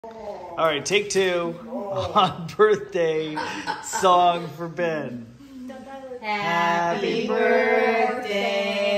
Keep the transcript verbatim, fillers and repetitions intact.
All right, take two on birthday song for Ben. Happy birthday